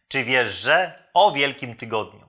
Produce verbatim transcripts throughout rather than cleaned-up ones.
Czy wiesz, że o Wielkim Tygodniu?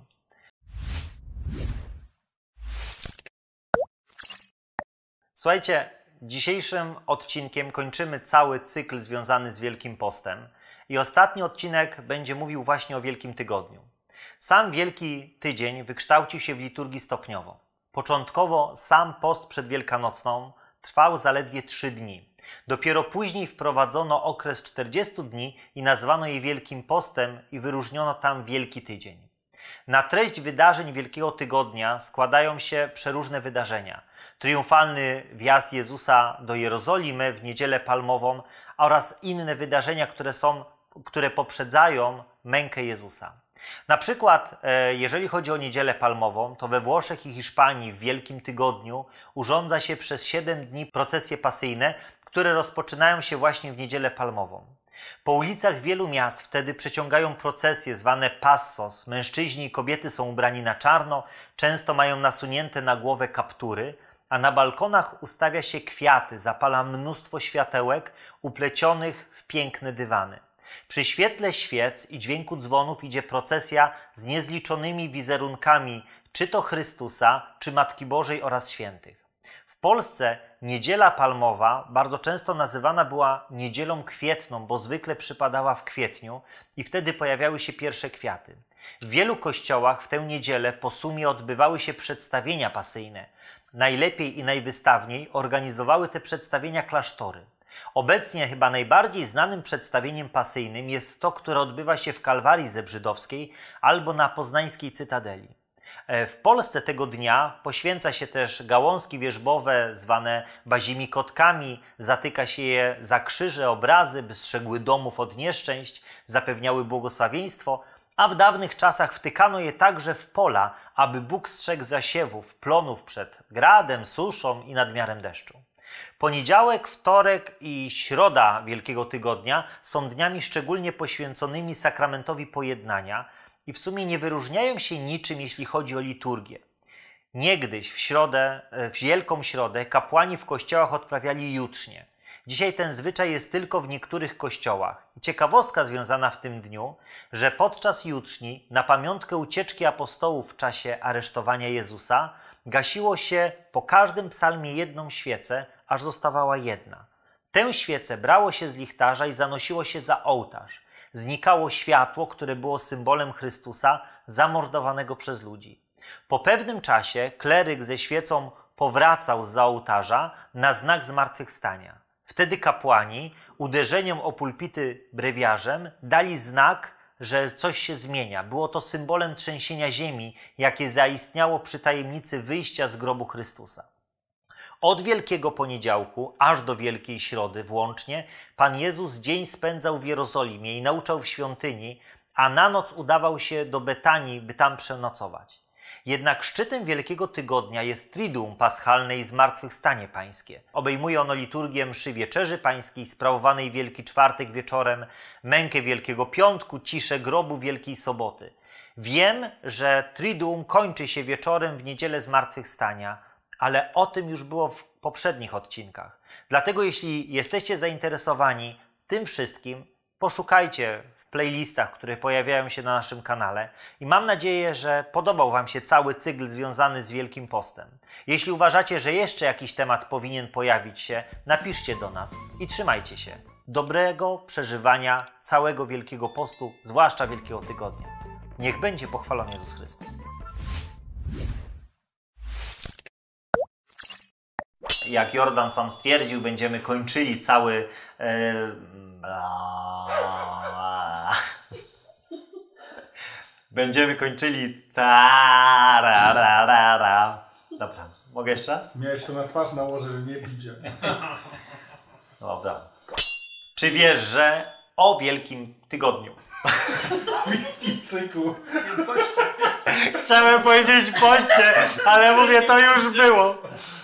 Słuchajcie, dzisiejszym odcinkiem kończymy cały cykl związany z Wielkim Postem i ostatni odcinek będzie mówił właśnie o Wielkim Tygodniu. Sam Wielki Tydzień wykształcił się w liturgii stopniowo. Początkowo sam post przedwielkanocną trwał zaledwie trzy dni. Dopiero później wprowadzono okres czterdziestu dni i nazwano je Wielkim Postem i wyróżniono tam Wielki Tydzień. Na treść wydarzeń Wielkiego Tygodnia składają się przeróżne wydarzenia. Triumfalny wjazd Jezusa do Jerozolimy w Niedzielę Palmową oraz inne wydarzenia, które, są, które poprzedzają mękę Jezusa. Na przykład, jeżeli chodzi o Niedzielę Palmową, to we Włoszech i Hiszpanii w Wielkim Tygodniu urządza się przez siedem dni procesje pasyjne, które rozpoczynają się właśnie w Niedzielę Palmową. Po ulicach wielu miast wtedy przeciągają procesje zwane passos. Mężczyźni i kobiety są ubrani na czarno, często mają nasunięte na głowę kaptury, a na balkonach ustawia się kwiaty, zapala mnóstwo światełek uplecionych w piękne dywany. Przy świetle świec i dźwięku dzwonów idzie procesja z niezliczonymi wizerunkami, czy to Chrystusa, czy Matki Bożej oraz świętych. W Polsce Niedziela Palmowa bardzo często nazywana była Niedzielą Kwietną, bo zwykle przypadała w kwietniu i wtedy pojawiały się pierwsze kwiaty. W wielu kościołach w tę niedzielę po sumie odbywały się przedstawienia pasyjne. Najlepiej i najwystawniej organizowały te przedstawienia klasztory. Obecnie chyba najbardziej znanym przedstawieniem pasyjnym jest to, które odbywa się w Kalwarii Zebrzydowskiej albo na poznańskiej Cytadeli. W Polsce tego dnia poświęca się też gałązki wierzbowe zwane bazimikotkami, zatyka się je za krzyże, obrazy, by strzegły domów od nieszczęść, zapewniały błogosławieństwo, a w dawnych czasach wtykano je także w pola, aby Bóg strzegł zasiewów, plonów przed gradem, suszą i nadmiarem deszczu. Poniedziałek, wtorek i środa Wielkiego Tygodnia są dniami szczególnie poświęconymi sakramentowi pojednania i w sumie nie wyróżniają się niczym, jeśli chodzi o liturgię. Niegdyś w środę, w Wielką Środę kapłani w kościołach odprawiali jutrznie. Dzisiaj ten zwyczaj jest tylko w niektórych kościołach. I ciekawostka związana w tym dniu, że podczas jutrzni na pamiątkę ucieczki apostołów w czasie aresztowania Jezusa gasiło się po każdym psalmie jedną świecę, aż zostawała jedna. Tę świecę brało się z lichtarza i zanosiło się za ołtarz. Znikało światło, które było symbolem Chrystusa zamordowanego przez ludzi. Po pewnym czasie kleryk ze świecą powracał zza ołtarza na znak zmartwychwstania. Wtedy kapłani uderzeniem o pulpity brewiarzem dali znak, że coś się zmienia. Było to symbolem trzęsienia ziemi, jakie zaistniało przy tajemnicy wyjścia z grobu Chrystusa. Od Wielkiego Poniedziałku aż do Wielkiej Środy włącznie Pan Jezus dzień spędzał w Jerozolimie i nauczał w świątyni, a na noc udawał się do Betanii, by tam przenocować. Jednak szczytem Wielkiego Tygodnia jest Triduum Paschalne i Zmartwychwstanie Pańskie. Obejmuje ono liturgię mszy Wieczerzy Pańskiej, sprawowanej Wielki Czwartek wieczorem, mękę Wielkiego Piątku, ciszę grobu Wielkiej Soboty. Wiem, że Triduum kończy się wieczorem w Niedzielę Zmartwychwstania, ale o tym już było w poprzednich odcinkach. Dlatego jeśli jesteście zainteresowani tym wszystkim, poszukajcie w playlistach, które pojawiają się na naszym kanale i mam nadzieję, że podobał Wam się cały cykl związany z Wielkim Postem. Jeśli uważacie, że jeszcze jakiś temat powinien pojawić się, napiszcie do nas i trzymajcie się. Dobrego przeżywania całego Wielkiego Postu, zwłaszcza Wielkiego Tygodnia. Niech będzie pochwalony Jezus Chrystus. Jak Jordan sam stwierdził, będziemy kończyli cały... E, będziemy kończyli... Dobra, mogę jeszcze raz? Miałeś to na twarz nałożyć, że nie idzie. Dobra. Czy wiesz, że o Wielkim Tygodniu? Wielki cyklu. Chciałem powiedzieć poście, ale mówię, to już było.